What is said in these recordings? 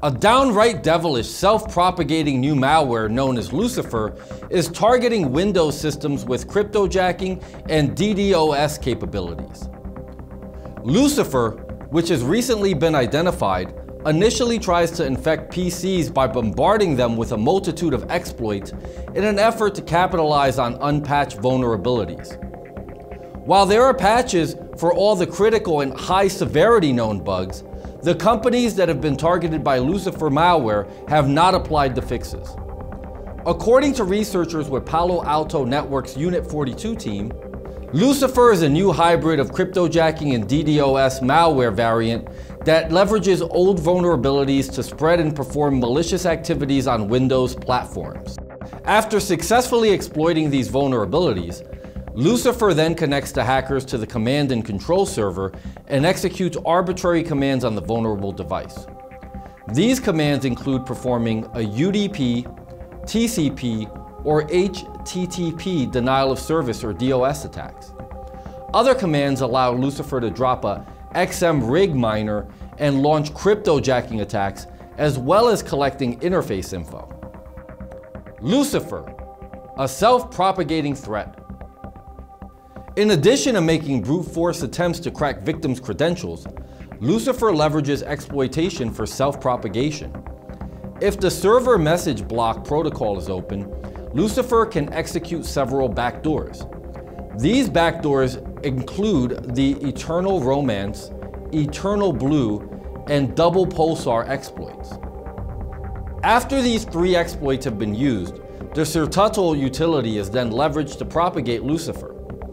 A downright devilish, self-propagating new malware known as Lucifer is targeting Windows systems with cryptojacking and DDoS capabilities. Lucifer, which has recently been identified, initially tries to infect PCs by bombarding them with a multitude of exploits in an effort to capitalize on unpatched vulnerabilities. While there are patches for all the critical and high severity known bugs, the companies that have been targeted by Lucifer malware have not applied the fixes. According to researchers with Palo Alto Network's Unit 42 team, Lucifer is a new hybrid of cryptojacking and DDoS malware variant that leverages old vulnerabilities to spread and perform malicious activities on Windows platforms. After successfully exploiting these vulnerabilities, Lucifer then connects the hackers to the command and control server and executes arbitrary commands on the vulnerable device. These commands include performing a UDP, TCP, or HTTP denial of service or DOS attacks. Other commands allow Lucifer to drop a XMRig miner and launch cryptojacking attacks, as well as collecting interface info. Lucifer, a self-propagating threat. In addition to making brute force attempts to crack victims' credentials, Lucifer leverages exploitation for self-propagation. If the server message block protocol is open, Lucifer can execute several backdoors. These backdoors include the Eternal Romance, Eternal Blue, and Double Pulsar exploits. After these three exploits have been used, the Certutl utility is then leveraged to propagate Lucifer.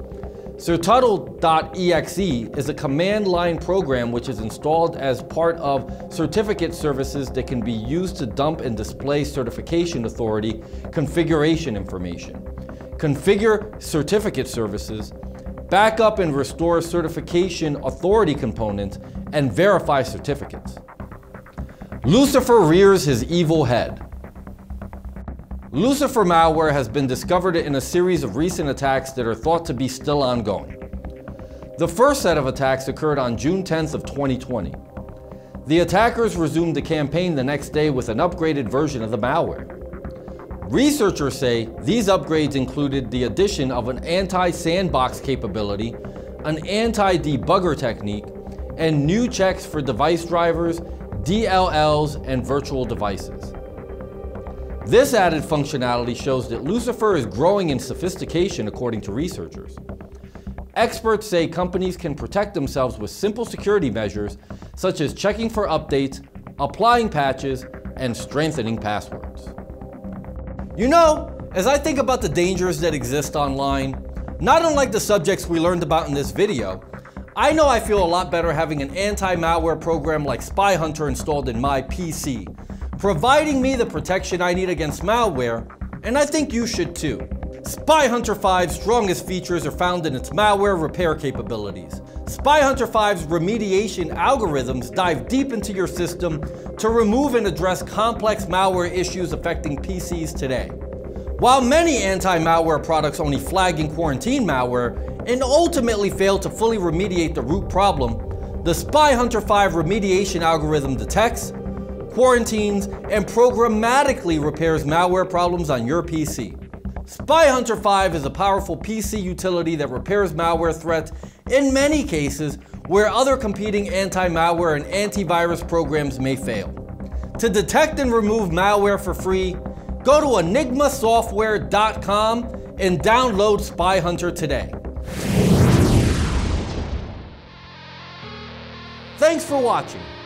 Certutl.exe is a command line program which is installed as part of certificate services that can be used to dump and display certification authority configuration information, configure certificate services, back up and restore certification authority components, and verify certificates. Lucifer rears his evil head. Lucifer malware has been discovered in a series of recent attacks that are thought to be still ongoing. The first set of attacks occurred on June 10th of 2020. The attackers resumed the campaign the next day with an upgraded version of the malware. Researchers say these upgrades included the addition of an anti-sandbox capability, an anti-debugger technique, and new checks for device drivers, DLLs, and virtual devices. This added functionality shows that Lucifer is growing in sophistication according to researchers. Experts say companies can protect themselves with simple security measures such as checking for updates, applying patches, and strengthening passwords. You know, as I think about the dangers that exist online, not unlike the subjects we learned about in this video, I know I feel a lot better having an anti-malware program like Spy Hunter installed in my PC, providing me the protection I need against malware, and I think you should too. Spy Hunter 5's strongest features are found in its malware repair capabilities. Spy Hunter 5's remediation algorithms dive deep into your system to remove and address complex malware issues affecting PCs today. While many anti-malware products only flag and quarantine malware and ultimately fail to fully remediate the root problem, the Spy Hunter 5 remediation algorithm detects, quarantines, and programmatically repairs malware problems on your PC. Spy Hunter 5 is a powerful PC utility that repairs malware threats in many cases where other competing anti-malware and antivirus programs may fail. To detect and remove malware for free, go to enigmasoftware.com and download Spy Hunter today. Thanks for watching.